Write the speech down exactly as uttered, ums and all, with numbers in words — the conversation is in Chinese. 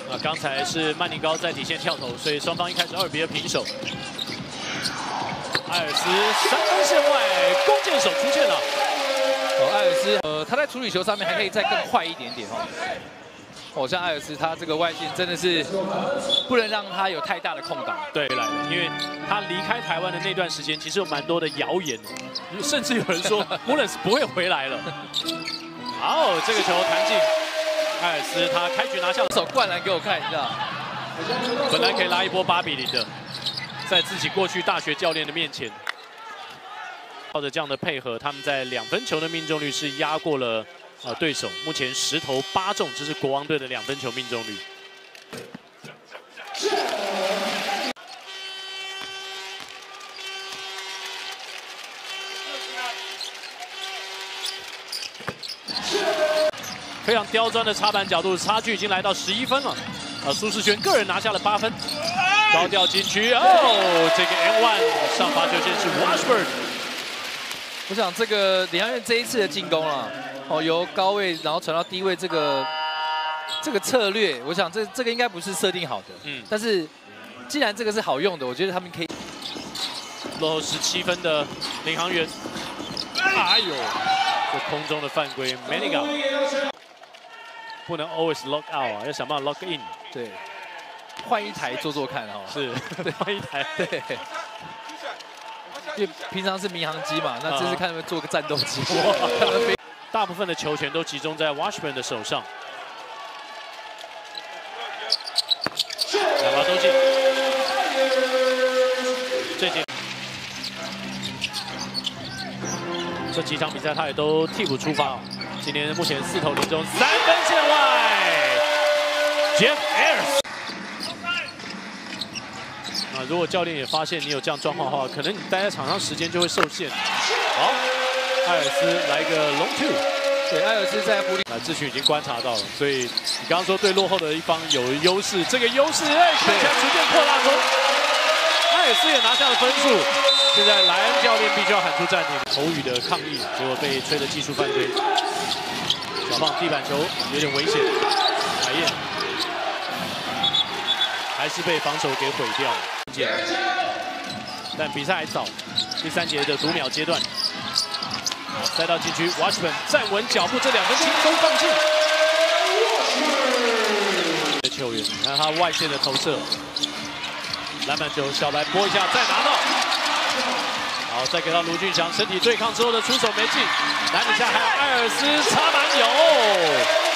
啊，刚才是曼宁高在底线跳投，所以双方一开始二比二平手。艾尔斯三分线外，弓箭手出现了。 哦，艾尔斯，呃，他在处理球上面还可以再更快一点点哦。哦，像艾尔斯他这个外线真的是不能让他有太大的空档。 对，来了，因为他离开台湾的那段时间，其实有蛮多的谣言，甚至有人说穆伦斯不会回来了。好，这个球弹进，艾尔斯他开局拿下手灌篮给我看一下， 本来可以拉一波八比零的，在自己过去大学教练的面前，靠着这样的配合，他们在两分球的命中率是压过了呃对手，目前十投八中，这是国王队的两分球命中率。非常刁钻的插板角度，差距已经来到十一分了。啊，苏世轩个人拿下了八分，高调禁区哦，这个 M 一 上罚球线是 Washburn。 我想这个领航员这一次的进攻啊，哦，由高位然后传到低位这个这个策略，我想这这个应该不是设定好的，嗯，但是既然这个是好用的，我觉得他们可以落后十七分的领航员，哎呦，这空中的犯规 ，Maniga。不能 always lock out 啊，要想办法 lock in。 对，换一台做做看哦。 是，对，换一台。 对，因为平常是民航机嘛，那这次看他们做个战斗机。 哇，大部分的球权都集中在 Washburn 的手上。两罚都进。这节这几场比赛他也都替补出发。今年目前四投零中，三分线外 ，Jeff Ayers。啊，如果教练也发现你有这样状况的话，可能你待在场上时间就会受限。好，艾尔斯来一个 long two。 对，艾尔斯在狐狸啊，志群已经观察到了，所以你刚刚说对落后的一方有优势，这个优势哎，看起来逐渐扩大中。艾尔斯也拿下了分数。现在莱恩教练必须要喊出暂停，口语的抗议，结果被吹的技术犯规。小胖地板球有点危险，海燕还是被防守给毁掉了。但比赛还早，第三节的读秒阶段，塞到禁区 ，Washburn 站稳脚步，这两分轻松放进。球员，你看他外线的投射，篮板球，小白拨一下，再拿到。好，再给到卢俊祥，身体对抗之后的出手没进，篮底下还有艾尔斯插板有。